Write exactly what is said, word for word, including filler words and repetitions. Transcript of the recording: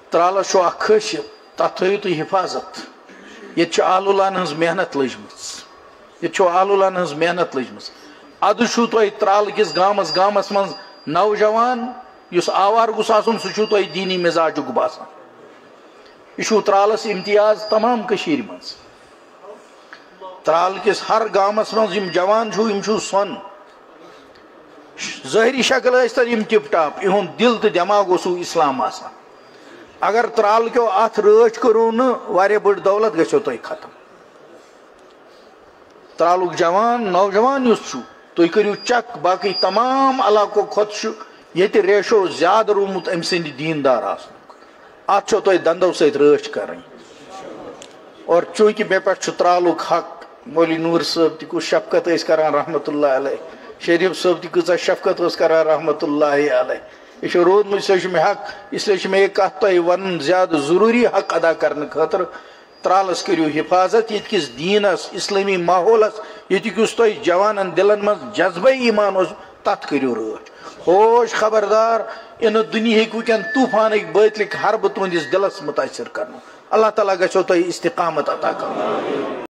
ترالس چھو اکھ خاصیت تتھ تھٲیِو تُہۍ حفاظت ییٚتہِ چھِ آلوٗلان ہٕنٛز محنت لٔجمٕژ ییٚتہِ چھو آلوٗلان ہٕنٛز محنت لٔجمٕژ ادٕ چھُو تۄہہِ ترال کِس گامس گامس منٛز نوجوان یُس آوار گوٚژھ آسُن سُہ چھُو تۄہہِ دیٖنی مزاجُک باسان یہ چھُ ترالس امتیاز تمام کٔشیٖرِ منٛز ترال کس ہر گامس منٛز یِم جوان چھُو یِم چھُو سۄن ظٲہری شکل ٲسۍ تن یِم ٹِپ ٹاپ یِہُنٛد دِل تہٕ دٮ۪ماغ اوسوٕ اسلام آسان اگر ترال کیو اتھ رٲچھ کٔرٕو نہٕ واریاہ بٔڑ دولت گژھیو تۄہہِ ختم ترالُک جوان نوجوان یُس چھُ تُہۍ کٔرِو چک باقٕے تمام علاقو کھۄتہٕ چھُ ییٚتہِ ریشو زیادٕ روٗدمُت أمۍ سٕنٛدِ دیٖندار آسنُک اتھ چھو تۄہہِ دندو سۭتۍ رٲچھ کرٕنۍ اور چوٗنٛکہِ مےٚ پٮ۪ٹھ چھُ ترالُک حق مولوی نوٗر صٲب تہِ کُس شفقت ٲسۍ کران رحمتہ اللہ علیہ شریف صٲب تہِ کۭژاہ شفقت ٲس کران رحمتہ اللہ علیہ یہ چھُ روٗدمُت اس لیے چھُ مےٚ حق اس لیے چھُ مےٚ یہِ کتھ تۄہہِ ونُن زیادٕ ضروٗری حق ادا کرنہٕ خٲطرٕ ترالس کٔرِو حفاظت ییٚتہِ کِس دیٖنس اسلٲمی ماحولس ییٚتیُک یُس تۄہہِ جوانن دلن منٛز جذبے ایمان اوس تتھ کٔرِو رٲچھ ہوش خبردار اِنہٕ دُنیہٕکۍ وٕنکٮ۪ن طوٗفانٕکۍ بٲتلٕکۍ حربہٕ تُہنٛدِس دلس مُتٲثر کرنُک اللہ تعالیٰ گژھیو تۄہہِ استقامت عطا کرُن